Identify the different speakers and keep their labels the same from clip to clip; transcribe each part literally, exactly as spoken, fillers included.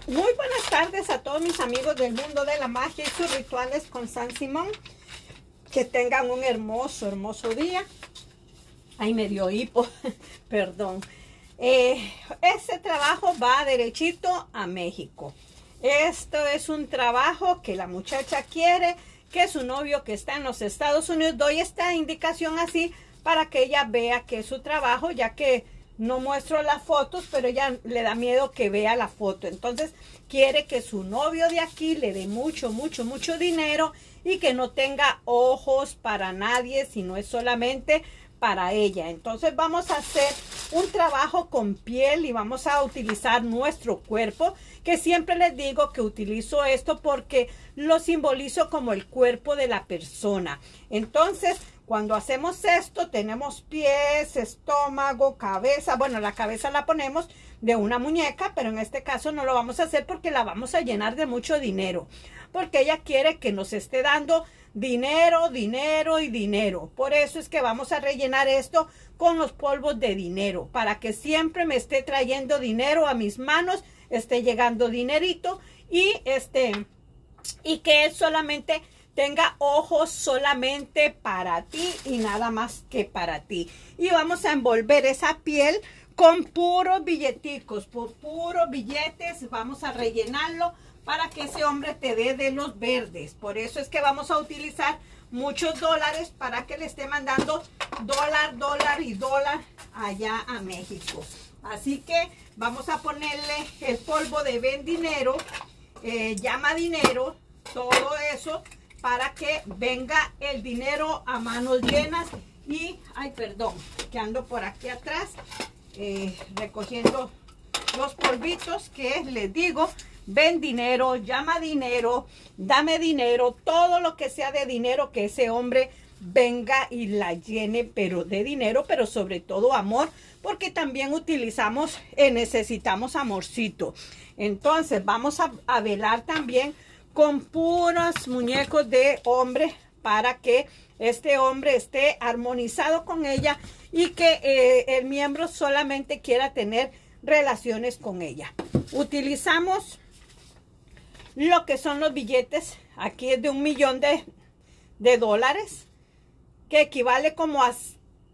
Speaker 1: Muy buenas tardes a todos mis amigos del mundo de la magia y sus rituales con San Simón. Que tengan un hermoso, hermoso día. Ay, me dio hipo, perdón. Eh, este trabajo va derechito a México. Esto es un trabajo que la muchacha quiere, que su novio que está en los Estados Unidos. Doy esta indicación así para que ella vea que es su trabajo, ya que no muestro las fotos, pero ella le da miedo que vea la foto. Entonces quiere que su novio de aquí le dé mucho, mucho, mucho dinero y que no tenga ojos para nadie, sino es solamente para ella. Entonces vamos a hacer un trabajo con piel y vamos a utilizar nuestro cuerpo, que siempre les digo que utilizo esto porque lo simbolizo como el cuerpo de la persona. Entonces cuando hacemos esto tenemos pies, estómago, cabeza. Bueno, la cabeza la ponemos de una muñeca, pero en este caso no lo vamos a hacer porque la vamos a llenar de mucho dinero, porque ella quiere que nos esté dando dinero, dinero y dinero. Por eso es que vamos a rellenar esto con los polvos de dinero, para que siempre me esté trayendo dinero a mis manos, esté llegando dinerito y este y que él solamente tenga ojos solamente para ti y nada más que para ti. Y vamos a envolver esa piel con puros billeticos, por puros billetes. Vamos a rellenarlo para que ese hombre te dé de los verdes. Por eso es que vamos a utilizar muchos dólares para que le esté mandando dólar, dólar y dólar allá a México. Así que vamos a ponerle el polvo de ven dinero, eh, llama dinero, todo eso, para que venga el dinero a manos llenas. Y, ay, perdón, que ando por aquí atrás eh, recogiendo los polvitos que les digo. Ven dinero, llama dinero, dame dinero, todo lo que sea de dinero, que ese hombre venga y la llene, pero de dinero, pero sobre todo amor, porque también utilizamos, eh, necesitamos amorcito. Entonces vamos a, a velar también con puros muñecos de hombre para que este hombre esté armonizado con ella y que eh, el miembro solamente quiera tener relaciones con ella. Utilizamos lo que son los billetes. Aquí es de un millón de, de dólares, que equivale como a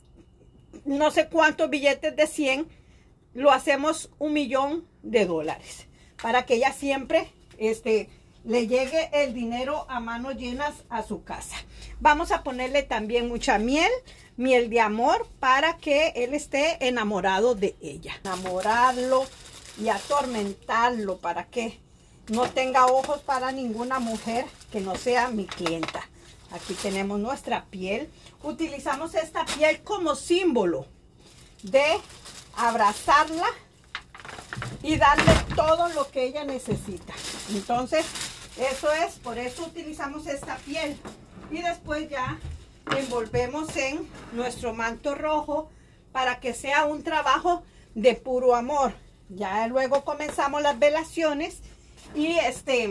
Speaker 1: no sé cuántos billetes de cien. Lo hacemos un millón de dólares para que ella siempre este le llegue el dinero a manos llenas a su casa. Vamos a ponerle también mucha miel, miel de amor, para que él esté enamorado de ella. Enamorarlo y atormentarlo para que no tenga ojos para ninguna mujer que no sea mi clienta. Aquí tenemos nuestra piel. Utilizamos esta piel como símbolo de abrazarla y darle todo lo que ella necesita. Entonces, eso es, por eso utilizamos esta piel. Y después ya envolvemos en nuestro manto rojo para que sea un trabajo de puro amor. Ya luego comenzamos las velaciones y este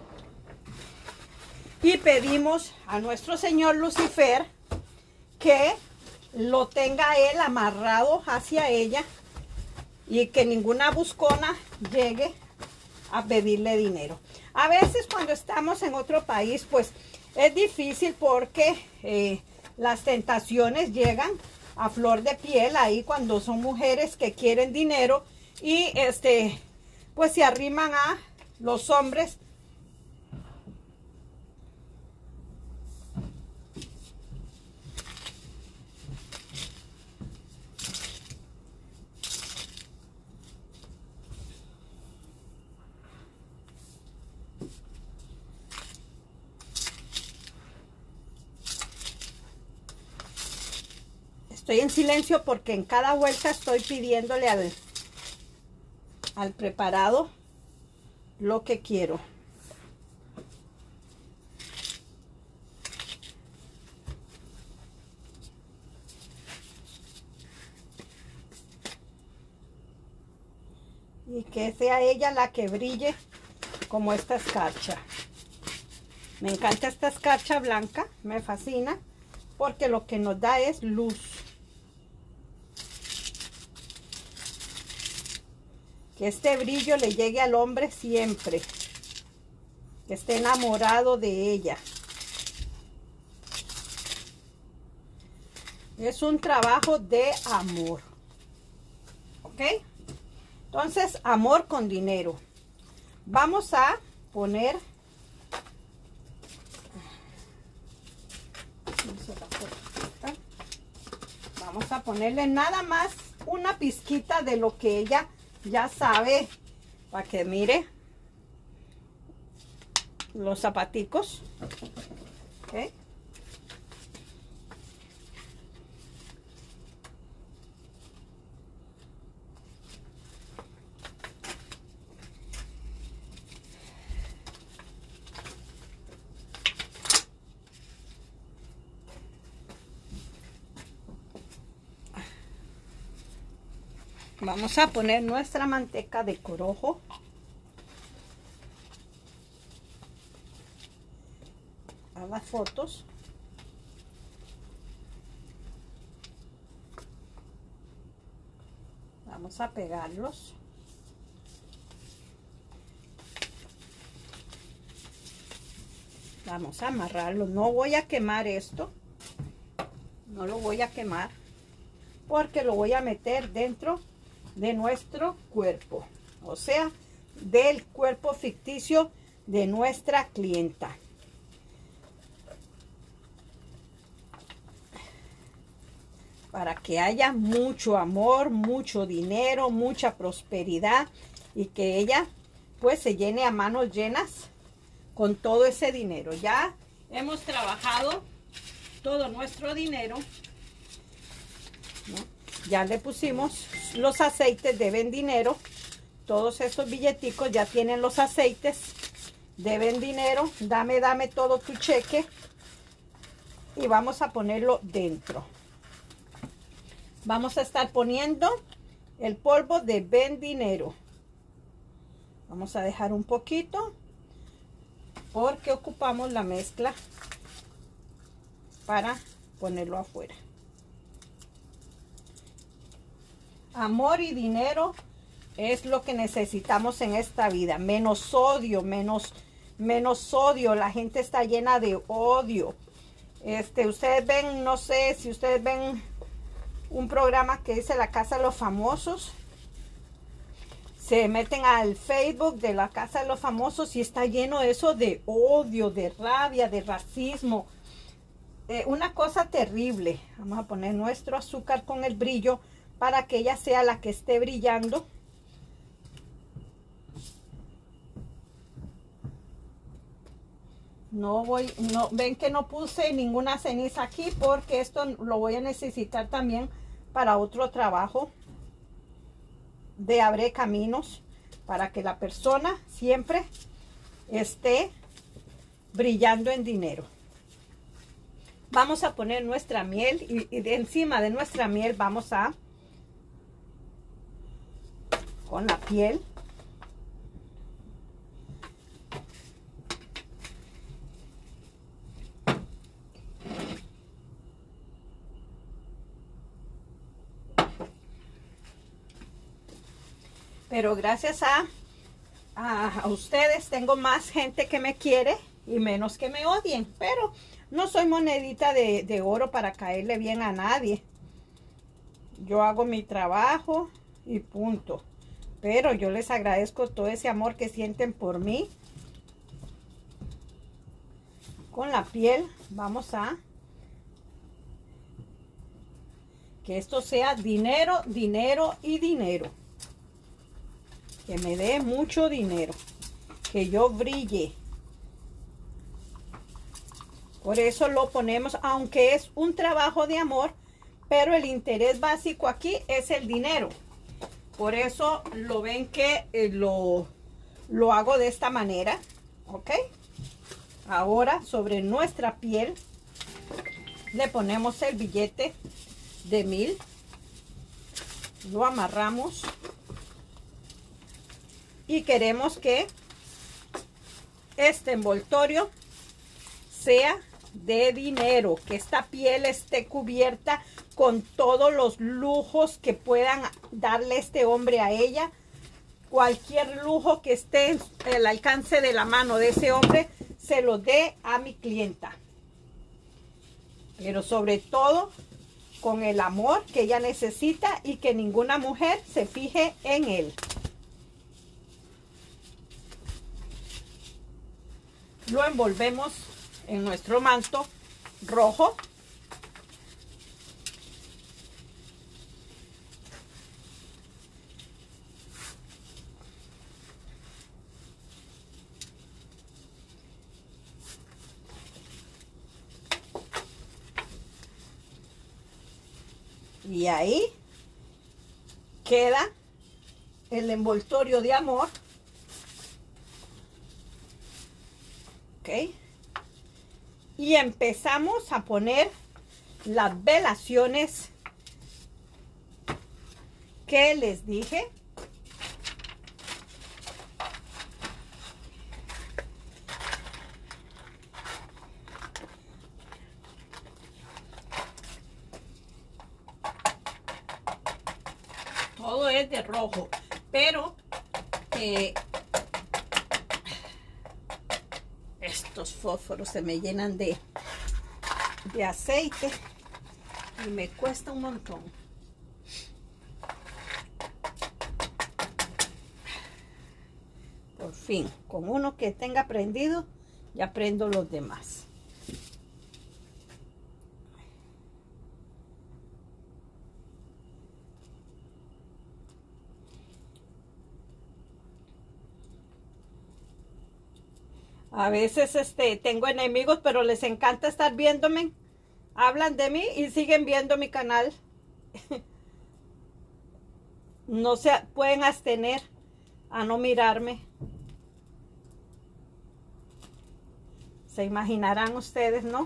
Speaker 1: y pedimos a nuestro señor Lucifer que lo tenga él amarrado hacia ella y que ninguna buscona llegue a pedirle dinero. A veces cuando estamos en otro país, pues es difícil porque eh, las tentaciones llegan a flor de piel ahí cuando son mujeres que quieren dinero y este pues se arriman a los hombres. Estoy en silencio porque en cada vuelta estoy pidiéndole al, al preparado lo que quiero. Y que sea ella la que brille como esta escarcha. Me encanta esta escarcha blanca, me fascina, porque lo que nos da es luz. Que este brillo le llegue al hombre siempre. Que esté enamorado de ella. Es un trabajo de amor. ¿Ok? Entonces, amor con dinero. Vamos a poner... Vamos a ponerle nada más una pizquita de lo que ella ya sabe. Para que mire los zapaticos. ¿Ok? Vamos a poner nuestra manteca de corojo. A las fotos. Vamos a pegarlos. Vamos a amarrarlo. No voy a quemar esto. No lo voy a quemar. Porque lo voy a meter dentro de nuestro cuerpo, o sea, del cuerpo ficticio de nuestra clienta. Para que haya mucho amor, mucho dinero, mucha prosperidad y que ella pues se llene a manos llenas con todo ese dinero. Ya hemos trabajado todo nuestro dinero, ¿no? Ya le pusimos los aceites, deben dinero. Todos esos billeticos ya tienen los aceites, deben dinero. Dame, dame todo tu cheque. Y vamos a ponerlo dentro. Vamos a estar poniendo el polvo de ven dinero. Vamos a dejar un poquito porque ocupamos la mezcla para ponerlo afuera. Amor y dinero es lo que necesitamos en esta vida. Menos odio, menos, menos odio. La gente está llena de odio. Este, ustedes ven, no sé si ustedes ven un programa que dice La Casa de los Famosos. Se meten al Facebook de La Casa de los Famosos y está lleno de eso, de odio, de rabia, de racismo. Eh, una cosa terrible. Vamos a poner nuestro azúcar con el brillo para que ella sea la que esté brillando. No voy, no, ven que no puse ninguna ceniza aquí porque esto lo voy a necesitar también para otro trabajo de Abre Caminos, para que la persona siempre esté brillando en dinero. Vamos a poner nuestra miel y, y de encima de nuestra miel vamos a con la piel pero gracias a, a, a ustedes tengo más gente que me quiere y menos que me odien, pero no soy monedita de, de oro para caerle bien a nadie. Yo hago mi trabajo y punto. Pero yo les agradezco todo ese amor que sienten por mí. Con la piel vamos a que esto sea dinero, dinero y dinero. Que me dé mucho dinero. Que yo brille. Por eso lo ponemos, aunque es un trabajo de amor, pero el interés básico aquí es el dinero. Por eso lo ven que eh, lo, lo hago de esta manera. ¿Ok? Ahora sobre nuestra piel le ponemos el billete de mil. Lo amarramos. Y queremos que este envoltorio sea de dinero. Que esta piel esté cubierta con todos los lujos que puedan darle este hombre a ella. cualquier lujo que esté en el alcance de la mano de ese hombre, se lo dé a mi clienta. Pero sobre todo con el amor que ella necesita y que ninguna mujer se fije en él. Lo envolvemos en nuestro manto rojo. Y ahí queda el envoltorio de amor. Ok. Y empezamos a poner las velaciones que les dije. Todo es de rojo, pero eh, estos fósforos se me llenan de, de aceite y me cuesta un montón. Por fin, con uno que tenga prendido, ya prendo los demás. A veces este, tengo enemigos, pero les encanta estar viéndome. Hablan de mí y siguen viendo mi canal. No se pueden abstener a no mirarme. Se imaginarán ustedes, ¿no?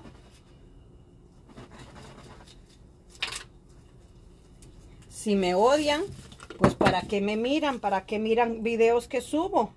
Speaker 1: Si me odian, pues ¿para qué me miran? ¿Para qué miran videos que subo?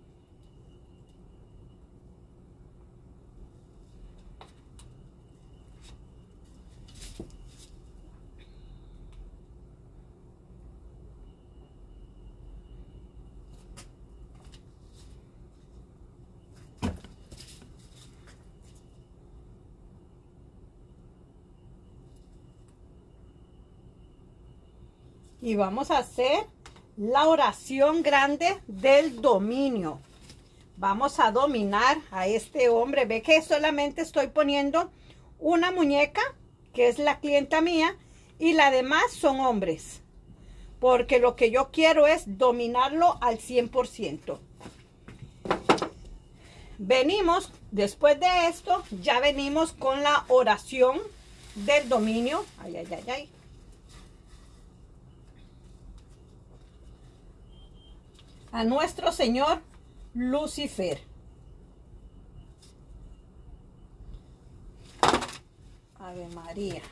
Speaker 1: Y vamos a hacer la oración grande del dominio. Vamos a dominar a este hombre. Ve que solamente estoy poniendo una muñeca, que es la clienta mía, y la demás son hombres. Porque lo que yo quiero es dominarlo al cien por ciento. Venimos, después de esto, ya venimos con la oración del dominio. Ay, ay, ay, ay. A nuestro señor Lucifer. Ave María.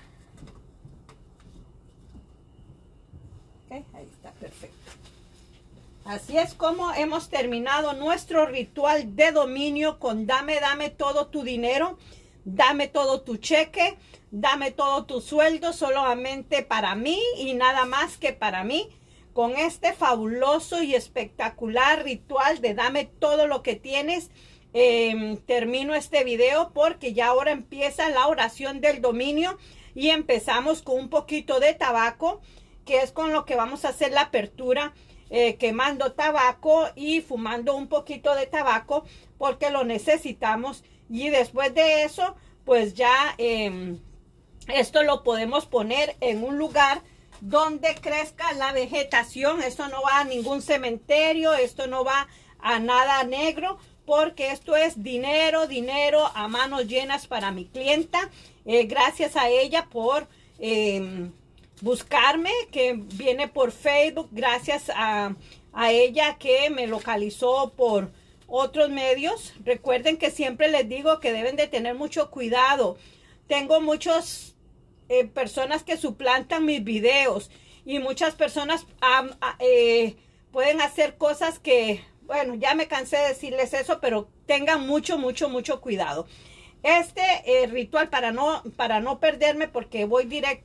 Speaker 1: Okay, ahí está, perfecto. Así es como hemos terminado nuestro ritual de dominio con dame, dame todo tu dinero, dame todo tu cheque, dame todo tu sueldo solamente para mí y nada más que para mí. Con este fabuloso y espectacular ritual de dame todo lo que tienes, eh, termino este video porque ya ahora empieza la oración del dominio y empezamos con un poquito de tabaco, que es con lo que vamos a hacer la apertura, eh, quemando tabaco y fumando un poquito de tabaco porque lo necesitamos. Y después de eso, pues ya eh, esto lo podemos poner en un lugar donde crezca la vegetación. Esto no va a ningún cementerio, esto no va a nada negro, porque esto es dinero, dinero a manos llenas para mi clienta. Eh, gracias a ella por eh, buscarme, que viene por Facebook, gracias a, a ella que me localizó por otros medios. Recuerden que siempre les digo que deben de tener mucho cuidado. Tengo muchos Eh, personas que suplantan mis videos y muchas personas um, uh, eh, pueden hacer cosas que, bueno, ya me cansé de decirles eso, pero tengan mucho, mucho, mucho cuidado. Este eh, ritual, para no, para no perderme, porque voy directo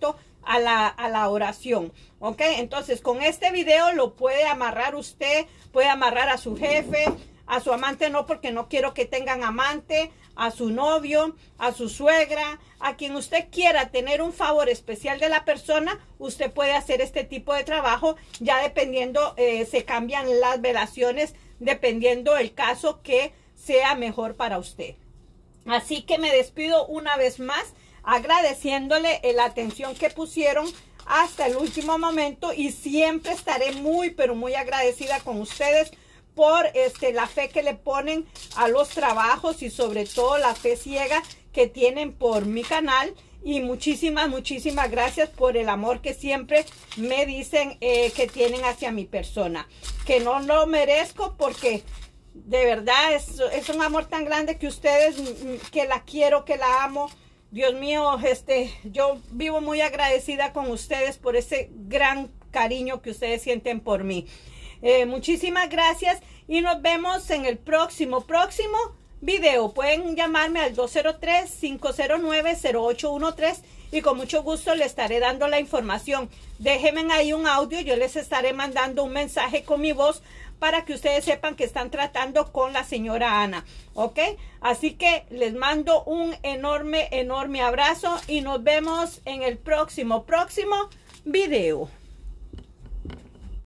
Speaker 1: a la, a la oración, ¿ok? Entonces, con este video lo puede amarrar usted, puede amarrar a su jefe, a su amante no, porque no quiero que tengan amante, a su novio, a su suegra, a quien usted quiera tener un favor especial de la persona, usted puede hacer este tipo de trabajo, ya dependiendo, eh, se cambian las velaciones, dependiendo el caso que sea mejor para usted. Así que me despido una vez más, agradeciéndole la atención que pusieron hasta el último momento, y siempre estaré muy, pero muy agradecida con ustedes por este, la fe que le ponen a los trabajos y sobre todo la fe ciega que tienen por mi canal. Y muchísimas, muchísimas gracias por el amor que siempre me dicen eh, que tienen hacia mi persona. Que no lo merezco, porque de verdad es, es un amor tan grande que ustedes, que la quiero, que la amo. Dios mío, este, yo vivo muy agradecida con ustedes por ese gran cariño que ustedes sienten por mí. Eh, muchísimas gracias y nos vemos en el próximo, próximo video. Pueden llamarme al dos cero tres, cinco cero nueve, cero ocho uno tres y con mucho gusto le estaré dando la información. Déjenme ahí un audio, yo les estaré mandando un mensaje con mi voz para que ustedes sepan que están tratando con la señora Ana, ¿ok? Así que les mando un enorme, enorme abrazo y nos vemos en el próximo, próximo video.